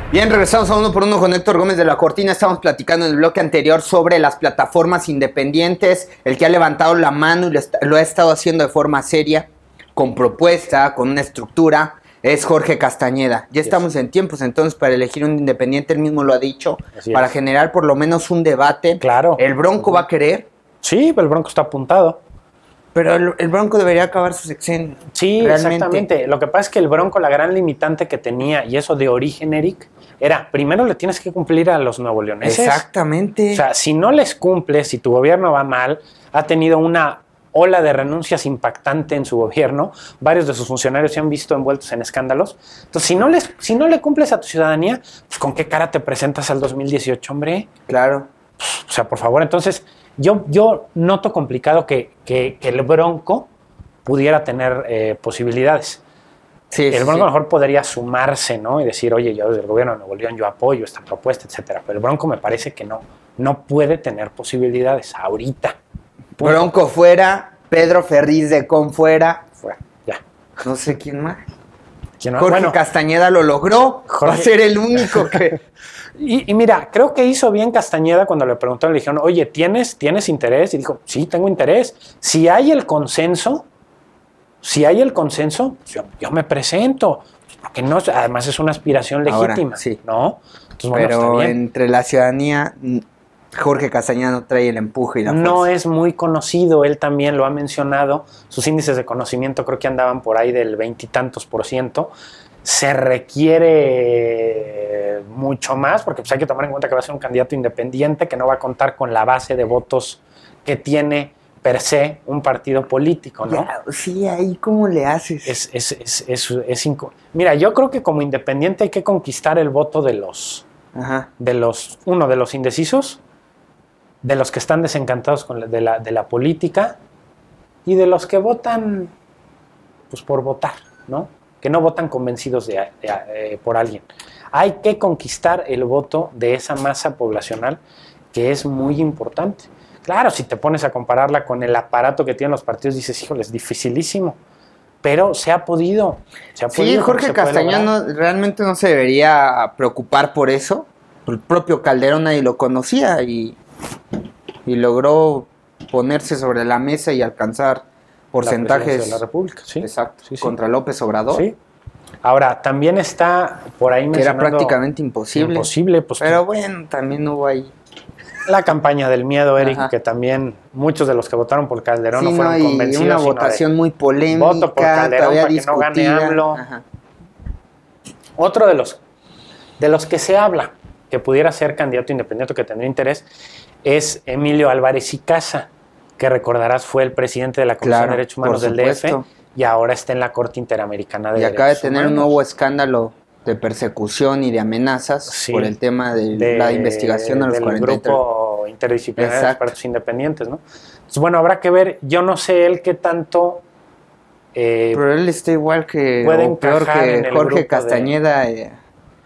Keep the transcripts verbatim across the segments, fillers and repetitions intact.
Bien, regresamos a Uno por Uno con Héctor Gómez de la Cortina. Estamos platicando en el bloque anterior sobre las plataformas independientes. El que ha levantado la mano y lo, está, lo ha estado haciendo de forma seria, con propuesta, con una estructura, es Jorge Castañeda. Ya estamos en tiempos entonces para elegir un independiente, él mismo lo ha dicho, para generar por lo menos un debate. Claro. ¿El Bronco va a querer? Sí, el Bronco está apuntado. Pero el, el Bronco debería acabar su sexenio. Sí, realmente. Exactamente. Lo que pasa es que el Bronco, la gran limitante que tenía, y eso de origen, Eric, era, primero le tienes que cumplir a los nuevoleoneses. Exactamente. O sea, si no les cumples, si tu gobierno va mal, ha tenido una ola de renuncias impactante en su gobierno, varios de sus funcionarios se han visto envueltos en escándalos. Entonces, si no, les, si no le cumples a tu ciudadanía, pues ¿con qué cara te presentas al dos mil dieciocho, hombre? Claro. O sea, por favor, entonces... Yo, yo noto complicado que, que, que el Bronco pudiera tener eh, posibilidades. Sí, el Bronco sí. a lo mejor podría sumarse, ¿no? Y decir, oye, yo desde el gobierno de Nuevo León yo apoyo esta propuesta, etcétera. Pero el Bronco me parece que no, no puede tener posibilidades ahorita. Punto. Bronco fuera, Pedro Ferriz de Con fuera. Fuera, ya. No sé quién más. ¿Quién más? Jorge Bueno, Castañeda lo logró. Jorge... Va a ser el único que... Y, y mira, creo que hizo bien Castañeda cuando le preguntaron, le dijeron, oye, ¿tienes, ¿tienes interés? Y dijo, sí, tengo interés. Si hay el consenso, si hay el consenso, pues yo, yo me presento. Porque no, además es una aspiración legítima, ahora, sí. ¿no? Entonces, bueno, pero está bien. Entre la ciudadanía, Jorge Castañeda no trae el empuje y la fuerza. No es muy conocido, él también lo ha mencionado. Sus índices de conocimiento creo que andaban por ahí del veintitantos por ciento. Se requiere mucho más, porque pues hay que tomar en cuenta que va a ser un candidato independiente, que no va a contar con la base de votos que tiene per se un partido político, ¿no? Ya, sí, ahí cómo le haces. Es, es, es, es, es inco... Mira, yo creo que como independiente hay que conquistar el voto de los, Ajá. de los, uno, de los indecisos, de los que están desencantados con la, de, la, de la política y de los que votan, pues por votar, ¿no? Que no votan convencidos de, de, de, por alguien. Hay que conquistar el voto de esa masa poblacional que es muy importante. Claro, si te pones a compararla con el aparato que tienen los partidos, dices, híjole, es dificilísimo. Pero se ha podido. Se ha sí, podido, Jorge Castañeda no, realmente no se debería preocupar por eso. El propio Calderón nadie lo conocía y, y logró ponerse sobre la mesa y alcanzar porcentajes de la República, sí. Exacto, sí, sí. Contra López Obrador. Sí. Ahora, también está por ahí que era prácticamente imposible. Imposible, pues. Pero bueno, también hubo ahí la campaña del miedo, Eric, Ajá. que también muchos de los que votaron por Calderón sí, no fueron no, convencidos. Y una votación muy polémica. Voto por Calderón para que no gane AMLO. Ajá. Otro de los, de los que se habla que pudiera ser candidato independiente o que tendría interés es Emilio Álvarez y Casa, que recordarás fue el presidente de la Comisión claro, de Derechos Humanos del D F supuesto. y ahora está en la Corte Interamericana de y Derechos acaba de tener Humanos. un nuevo escándalo de persecución y de amenazas sí, por el tema de, de la investigación de los del cuarenta y tres. grupo interdisciplinario Exacto. de expertos independientes, ¿no? Entonces, bueno, habrá que ver, yo no sé él qué tanto eh, pero él está igual que puede o peor encajar en que el Jorge grupo Castañeda de... eh,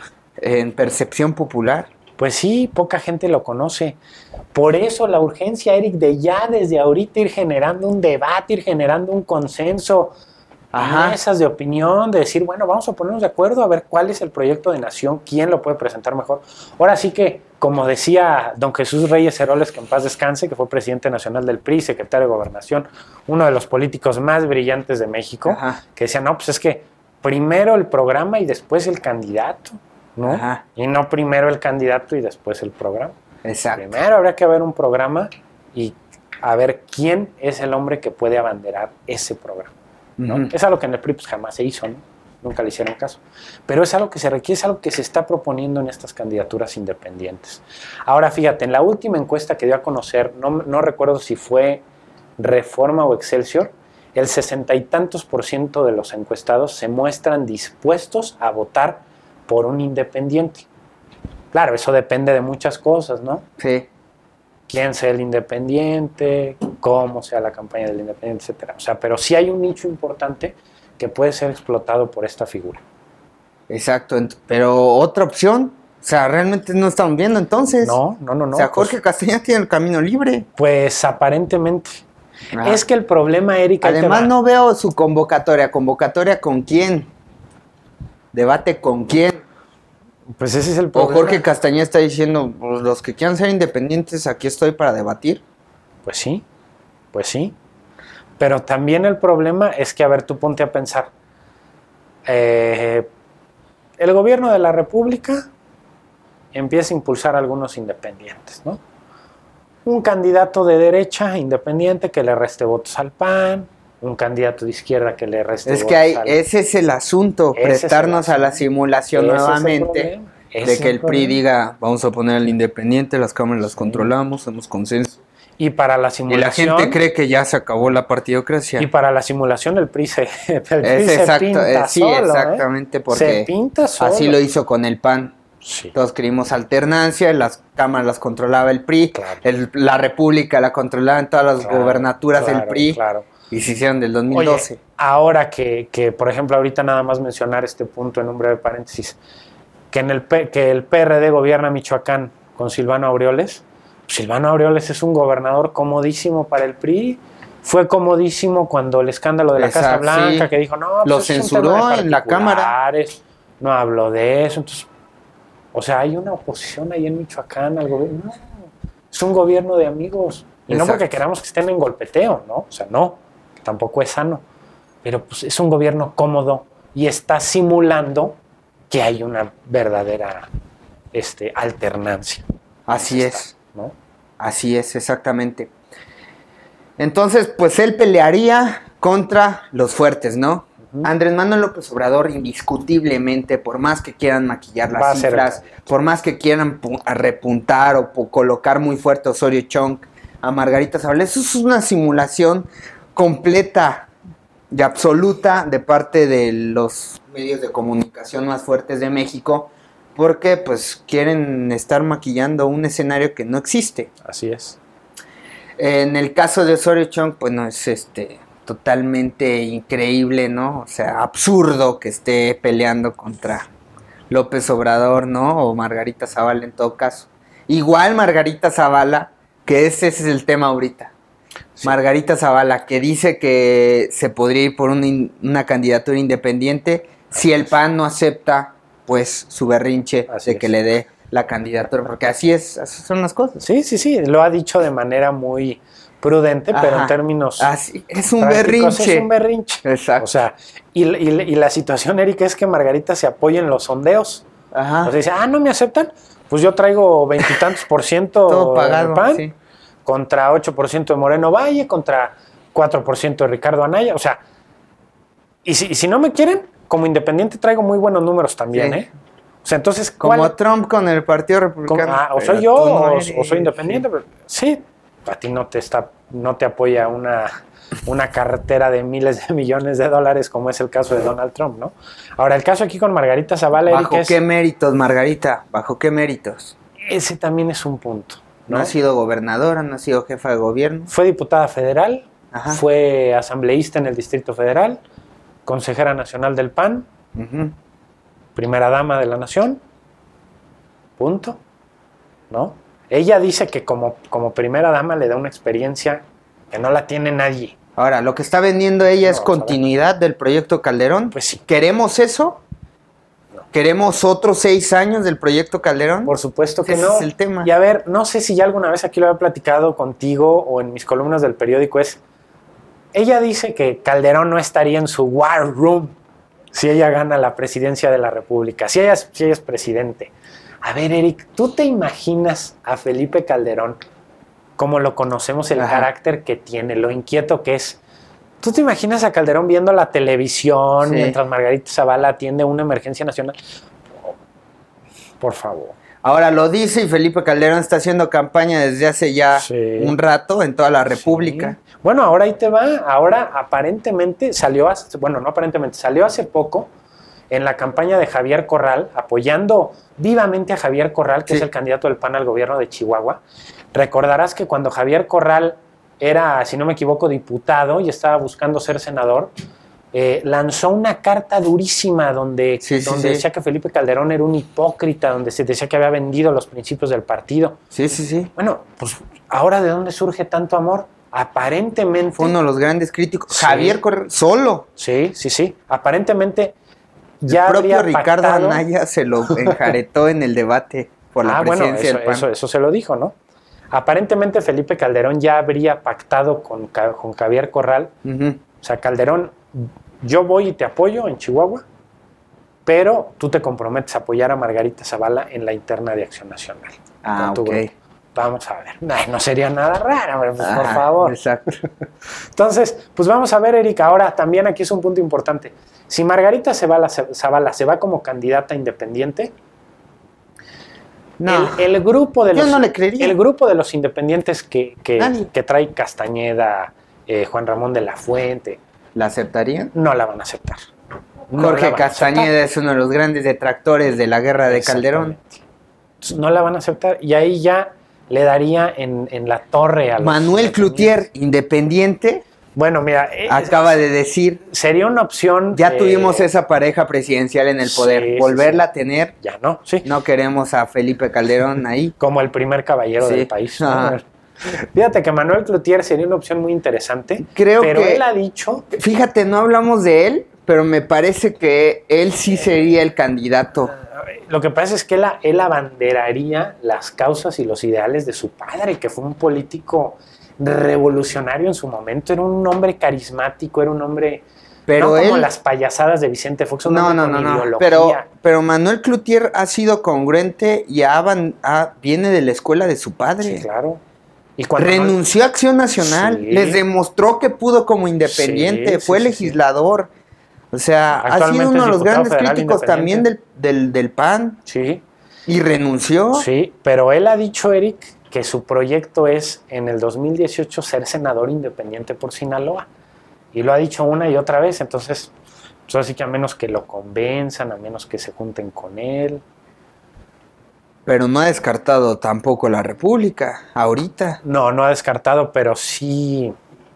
en percepción popular. Pues sí, poca gente lo conoce. Por eso la urgencia, Eric, de ya desde ahorita ir generando un debate, ir generando un consenso, Ajá. mesas de opinión, de decir, bueno, vamos a ponernos de acuerdo a ver cuál es el proyecto de nación, quién lo puede presentar mejor. Ahora sí que, como decía don Jesús Reyes Heroles, que en paz descanse, que fue presidente nacional del P R I, secretario de Gobernación, uno de los políticos más brillantes de México, Ajá. que decía, no, pues es que primero el programa y después el candidato, ¿no? Ajá. Y no primero el candidato y después el programa. Exacto. Primero habrá que ver un programa y a ver quién es el hombre que puede abanderar ese programa, ¿no? Uh-huh. Es algo que en el P R I pues, jamás se hizo, ¿no? Nunca le hicieron caso. Pero es algo que se requiere, es algo que se está proponiendo en estas candidaturas independientes. Ahora, fíjate, en la última encuesta que dio a conocer, no, no recuerdo si fue Reforma o Excelsior, el sesenta y tantos por ciento de los encuestados se muestran dispuestos a votar por un independiente. Claro, eso depende de muchas cosas, ¿no? Sí. Quién sea el independiente, cómo sea la campaña del independiente, etcétera. O sea, pero sí hay un nicho importante que puede ser explotado por esta figura. Exacto, pero otra opción, o sea, realmente no estamos viendo entonces. No, no, no, no. O sea, Jorge pues, Castañeda tiene el camino libre. Pues aparentemente. Ajá. Es que el problema, Erika... Además no veo su convocatoria. ¿Convocatoria con quién? ¿Debate con quién? Pues ese es el O problema. Jorge Castañeda está diciendo, pues los que quieran ser independientes, aquí estoy para debatir. Pues sí, pues sí. Pero también el problema es que, a ver, tú ponte a pensar. Eh, el gobierno de la República empieza a impulsar a algunos independientes, ¿no? Un candidato de derecha independiente que le reste votos al P A N, un candidato de izquierda que le reste Es votos que hay, al... ese es el asunto, Ese es el prestarnos a la asunto. simulación Ese es el nuevamente, problema. Ese de es que el el P R I problema. diga, vamos a poner al independiente, las cámaras las Sí. controlamos, hacemos consenso. Y para la Y la simulación... gente cree que ya se acabó la partidocracia. Y para la simulación el P R I se, el P R I Es se exacto, pinta eh, sí, solo, ¿eh? exactamente, porque Se pinta solo. así lo hizo con el P A N. Sí. Todos queríamos alternancia, las cámaras las controlaba el P R I, Claro. el- la República la controlaban todas las Claro, gobernaturas del claro, P R I, claro. y se hicieron del dos mil doce. Oye, ahora que, que, por ejemplo, ahorita nada más mencionar este punto en un breve paréntesis, que, en el, P- que el P R D gobierna Michoacán con Silvano Aureoles. Silvano Aureoles es un gobernador comodísimo para el P R I. Fue comodísimo cuando el escándalo de la Casa Exacto, Blanca, sí. que dijo, no, pues Lo es un censuró tema de en la Cámara. particulares, no habló de eso. Entonces, o sea, hay una oposición ahí en Michoacán al gobierno. No, es un gobierno de amigos. Y no Exacto. porque queramos que estén en golpeteo, ¿no? O sea, no, tampoco es sano. Pero pues es un gobierno cómodo y está simulando que hay una verdadera este, alternancia. Así Está, es, ¿no? así es, exactamente. Entonces, pues él pelearía contra los fuertes, ¿no? Ujú. Andrés Manuel López Obrador, indiscutiblemente, por más que quieran maquillar Va las a ser el cifras, candidato. por más que quieran pu- a repuntar o pu- colocar muy fuerte a Osorio Chong, a Margarita Zavala, eso es una simulación completa y absoluta de parte de los medios de comunicación más fuertes de México, porque pues quieren estar maquillando un escenario que no existe. Así es. En el caso de Osorio Chong, pues no es este totalmente increíble, ¿no? O sea, absurdo que esté peleando contra López Obrador, ¿no? O Margarita Zavala en todo caso. Igual Margarita Zavala, que ese, ese es el tema ahorita. Sí. Margarita Zavala, que dice que se podría ir por una, in- una candidatura independiente si el P A N no acepta, pues, su berrinche Así de que es. le dé la candidatura, porque así es, así son las cosas. Sí, sí, sí, lo ha dicho de manera muy prudente, pero Ajá. en términos Así, es un prácticos berrinche. es un berrinche. Exacto. O sea, y, y- y la situación, Eric, es que Margarita se apoya en los sondeos. Ajá. O sea, dice, ah, ¿no me aceptan? Pues yo traigo veintitantos por ciento Todo pagado, del P A N, sí. contra ocho por ciento de Moreno Valle, contra cuatro por ciento de Ricardo Anaya. O sea, y si, y si no me quieren, como independiente traigo muy buenos números también, Sí. ¿eh? O sea, entonces, Como ¿cuál- Trump con el Partido cómo- Republicano. ah, o pero soy yo tú no o, eres, o soy independiente? Pero, sí, a ti no te está, no te apoya una, una cartera de miles de millones de dólares, como es el caso de Donald Trump, ¿no? Ahora, el caso aquí con Margarita Zavala, Eric, ¿Bajo es- qué méritos, Margarita? ¿Bajo qué méritos? ese también es un punto, No, ¿no? ha sido gobernadora, no ha sido jefa de gobierno. Fue diputada federal, Ajá. fue asambleísta en el Distrito Federal, consejera nacional del P A N, Ujú. primera dama de la nación, punto, ¿no? Ella dice que como, como primera dama le da una experiencia que no la tiene nadie. Ahora, lo que está vendiendo ella es Vamos a ver. continuidad del proyecto Calderón. Pues sí. ¿Queremos eso? No. ¿Queremos otros seis años del proyecto Calderón? Por supuesto que Ese no. es el tema. Y a ver, no sé si ya alguna vez aquí lo había platicado contigo o en mis columnas del periódico, es, ella dice que Calderón no estaría en su war room si ella gana la presidencia de la República, si ella es, si ella es presidente. A ver, Eric, ¿tú te imaginas a Felipe Calderón, como lo conocemos, el Ajá. carácter que tiene, lo inquieto que es? ¿Tú te imaginas a Calderón viendo la televisión Sí. mientras Margarita Zavala atiende una emergencia nacional? Por favor. Ahora lo dice y Felipe Calderón está haciendo campaña desde hace ya Sí. un rato en toda la República. Sí. Bueno, ahora ahí te va. Ahora aparentemente salió, hace, bueno, no aparentemente, salió hace poco en la campaña de Javier Corral, apoyando vivamente a Javier Corral, que Sí. es el candidato del P A N al gobierno de Chihuahua. Recordarás que cuando Javier Corral era, si no me equivoco, diputado y estaba buscando ser senador, eh, lanzó una carta durísima donde, Sí, sí, donde sí. decía que Felipe Calderón era un hipócrita, donde se decía que había vendido los principios del partido. Sí, sí, sí. Bueno, pues ahora ¿de dónde surge tanto amor? Aparentemente... Fue uno de los grandes críticos. Sí. Javier Corral, solo. Sí, sí, sí. Aparentemente ya el propio habría Ricardo pactado... Anaya se lo enjaretó en el debate por la ah, bueno, presidencia eso, del P A N. eso, eso se lo dijo, ¿no? Aparentemente Felipe Calderón ya habría pactado con, con Javier Corral. Uh-huh. O sea, Calderón, yo voy y te apoyo en Chihuahua, pero tú te comprometes a apoyar a Margarita Zavala en la interna de Acción Nacional. Ah, ok. Grupo. Vamos a ver. No, no sería nada raro, pues, ah, por favor. Exacto. Entonces, pues vamos a ver, Eric. Ahora, también aquí es un punto importante. Si Margarita Zavala, Zavala se va como candidata independiente, no. el, el, grupo de Yo los, no le creería. el grupo de los independientes que, que, que trae Castañeda, eh, Juan Ramón de la Fuente, ¿la aceptarían? No la van a aceptar. No Jorge Castañeda es uno de los grandes detractores de la guerra de Calderón. No la van a aceptar y ahí ya le daría en, en la torre a los Manuel Cloutier, independiente. Bueno, mira, acaba de decir. Sería una opción. Ya eh, tuvimos esa pareja presidencial en el poder. Sí, Volverla sí, sí. a tener. Ya no, sí. No queremos a Felipe Calderón ahí. Como el primer caballero sí. del país. ¿No? Fíjate que Manuel Cloutier sería una opción muy interesante. Creo pero que. él ha dicho. Fíjate, no hablamos de él, pero me parece que él sí sería el candidato. Lo que pasa es que él, él abanderaría las causas y los ideales de su padre, que fue un político revolucionario en su momento, era un hombre carismático, era un hombre pero no como él, las payasadas de Vicente Fox, un no, hombre no, con no, no, ideología. Pero, pero Manuel Cloutier ha sido congruente y ha, ha, viene de la escuela de su padre. Sí, claro. Y renunció no, a Acción Nacional, sí. les demostró que pudo como independiente, sí, fue sí, legislador. Sí. O sea, ha sido uno de los grandes críticos también del, del, del P A N. Sí. Y renunció. Sí, pero él ha dicho, Eric, que su proyecto es en el dos mil dieciocho ser senador independiente por Sinaloa. Y lo ha dicho una y otra vez, entonces, pues así que a menos que lo convenzan, a menos que se junten con él. Pero no ha descartado tampoco la República, ahorita. No, no ha descartado, pero sí...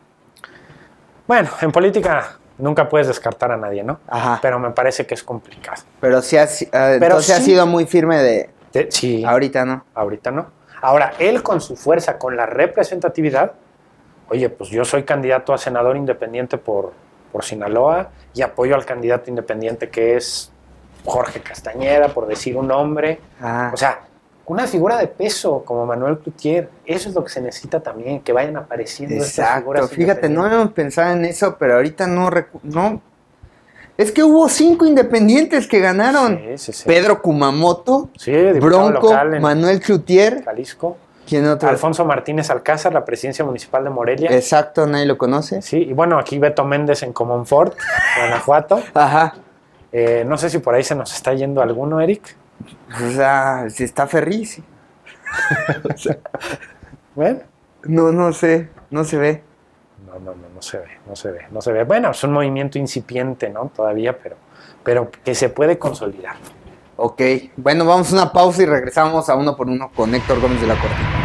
Bueno, en política nunca puedes descartar a nadie, ¿no? Ajá. Pero me parece que es complicado. Pero sí ha, uh, pero entonces sí, ha sido muy firme de... de... Sí. Ahorita no. Ahorita no. Ahora, él con su fuerza, con la representatividad, oye, pues yo soy candidato a senador independiente por, por Sinaloa y apoyo al candidato independiente que es Jorge Castañeda, por decir un nombre. Ah. O sea, una figura de peso como Manuel Cloutier, eso es lo que se necesita también, que vayan apareciendo Exacto. estas figuras. Fíjate, no hemos pensado en eso, pero ahorita no, no. Es que hubo cinco independientes que ganaron. Sí, sí, sí. Pedro Kumamoto, sí, Bronco, Manuel Cloutier, Jalisco. ¿Quién otro? Alfonso Martínez Alcázar, la presidencia municipal de Morelia. Exacto, nadie lo conoce. Sí, y bueno, aquí Beto Méndez en Comonfort, Guanajuato. Ajá. Eh, no sé si por ahí se nos está yendo alguno, Eric. O sea, si está Ferriz. Sí. O sea, ¿ven? No, no sé, no se ve. No, no, no, no se ve, no se ve, no se ve. Bueno, es un movimiento incipiente, ¿no? Todavía, pero, pero que se puede consolidar. Ok, bueno, vamos a una pausa y regresamos a uno por uno con Héctor Gómez de la Corte.